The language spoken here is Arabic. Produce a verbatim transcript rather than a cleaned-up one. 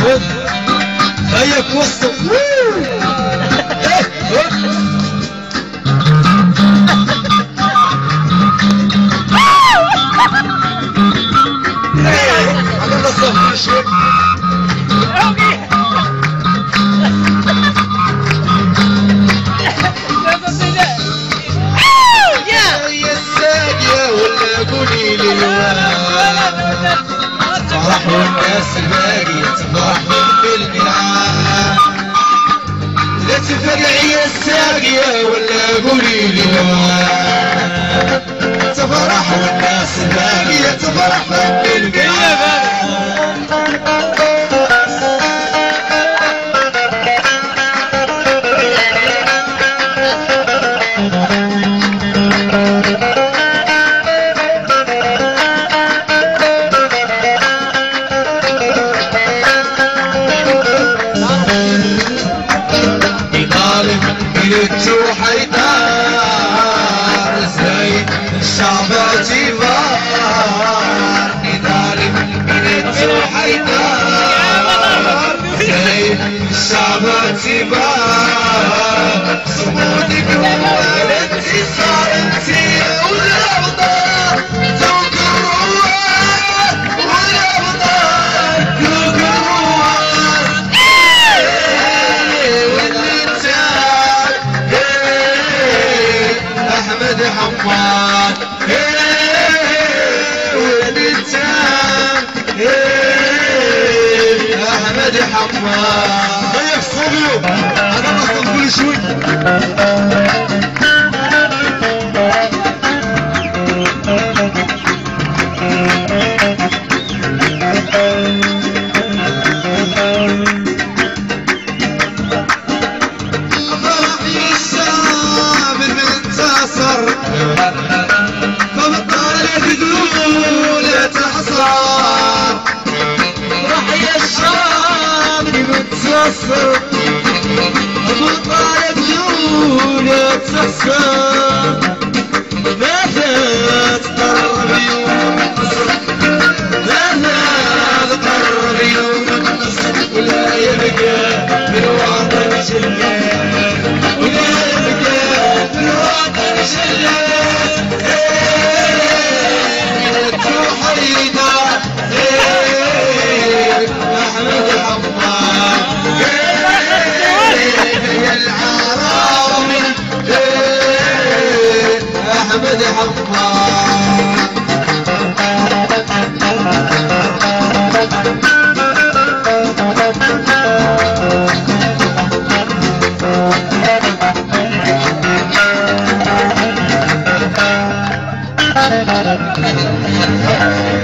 هيا في وسط عملنا الصف شوي فرح والناس الباقية تفرح من بالمنعام لا تفرعي الساقية ولا قولي لي لا تفرح والناس الباقية تفرح من بالمنعام بيتو حيدار زين الشعب جبار ندالي بيتو حيدار زين الشعب جبار صمودي بوالدتي صارتي والابطال توقروها والابطال توقروها احمد حماد ولد التام احمد حماد ضيف صبيو انا بصل كل شوي فبطلت دولة حصار راح يا الشام متسفر فبطلت دولة حصار ماذا تقرب يوم النصر ماذا تقرب يوم النصر ولا يبقى من وطن شلال ولا يبقى من وطن شلال احمد حماد يا العراوي احمد حماد